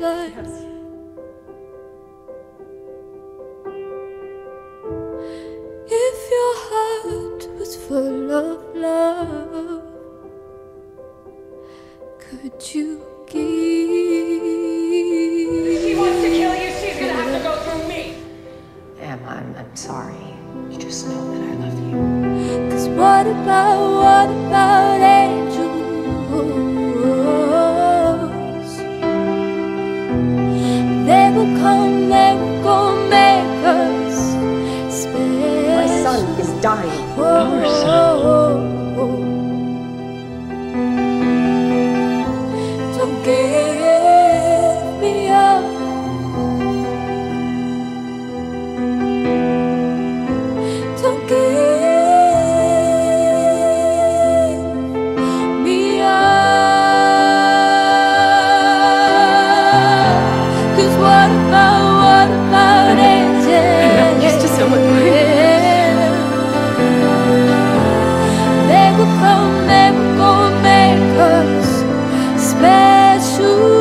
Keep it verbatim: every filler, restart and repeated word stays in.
life. Yes. If your heart was full of love, could you give? If she wants to kill you, she's gonna have to go through me. Em, I'm, I'm sorry. You just know that I love you. 'Cause what about, what about angels? They will come, they will go make us special. My son is dying. Our son. Don't give me up. Don't give me up. 'Cause what about, what about angels? I'm used to someone like They will come, they will go make us special.